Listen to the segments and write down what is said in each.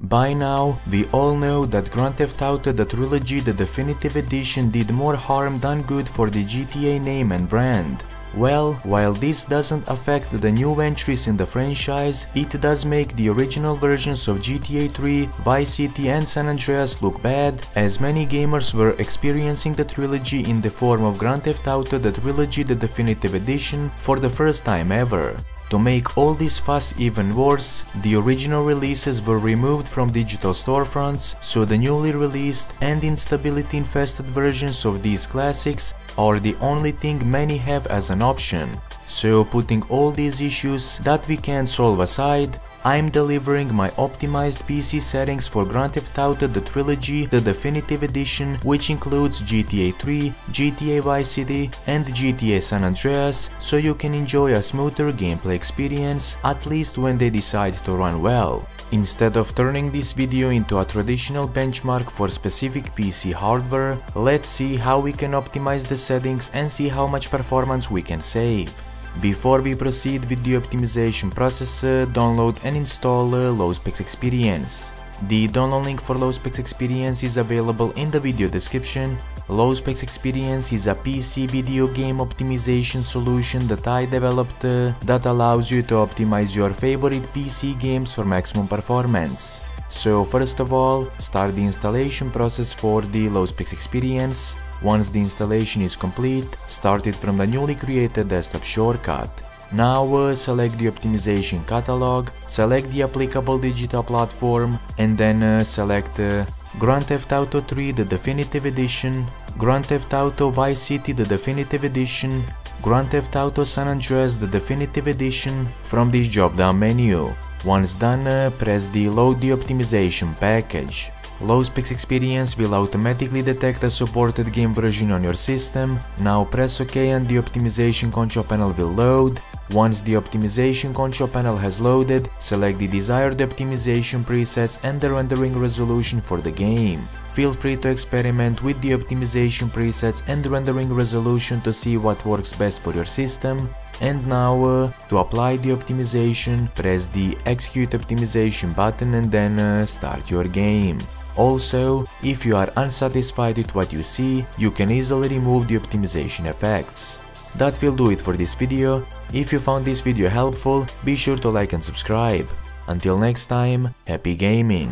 By now, we all know that Grand Theft Auto the Trilogy the Definitive Edition did more harm than good for the GTA name and brand. Well, while this doesn't affect the new entries in the franchise, it does make the original versions of GTA 3, Vice City and San Andreas look bad, as many gamers were experiencing the trilogy in the form of Grand Theft Auto the Trilogy the Definitive Edition for the first time ever. To make all this fuss even worse, the original releases were removed from digital storefronts, so the newly released and instability-infested versions of these classics are the only thing many have as an option. So putting all these issues that we can't solve aside, I'm delivering my optimized PC settings for Grand Theft Auto the Trilogy the Definitive Edition, which includes GTA 3, GTA Vice City and GTA San Andreas, so you can enjoy a smoother gameplay experience, at least when they decide to run well. Instead of turning this video into a traditional benchmark for specific PC hardware, let's see how we can optimize the settings and see how much performance we can save. Before we proceed with the optimization process, download and install Low-Specs Experience. The download link for Low-Specs Experience is available in the video description. Low-Specs Experience is a PC video game optimization solution that I developed that allows you to optimize your favorite PC games for maximum performance. So first of all, start the installation process for the Low-Specs Experience. Once the installation is complete, start it from the newly created desktop shortcut. Now select the optimization catalog, select the applicable digital platform, and then select Grand Theft Auto 3 the Definitive Edition, Grand Theft Auto Vice City the Definitive Edition, Grand Theft Auto San Andreas the Definitive Edition from this drop-down menu. Once done, press the Load the Optimization package. Low-Specs Experience will automatically detect a supported game version on your system. Now press OK and the optimization control panel will load. Once the optimization control panel has loaded, select the desired optimization presets and the rendering resolution for the game. Feel free to experiment with the optimization presets and rendering resolution to see what works best for your system. And now, to apply the optimization, press the Execute Optimization button and then start your game. Also, if you are unsatisfied with what you see, you can easily remove the optimization effects. That will do it for this video. If you found this video helpful, be sure to like and subscribe. Until next time, happy gaming!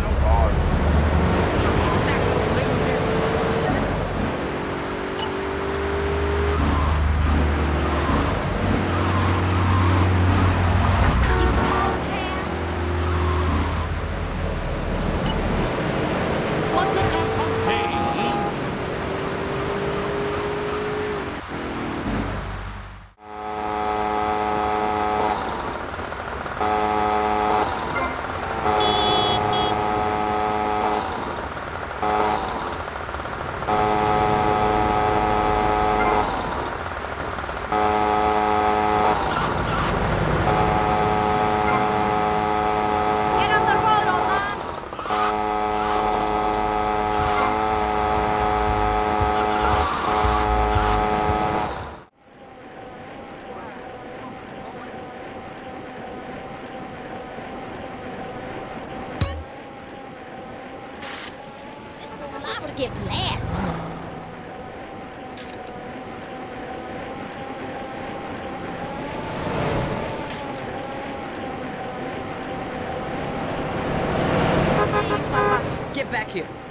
Get mad. Get back here.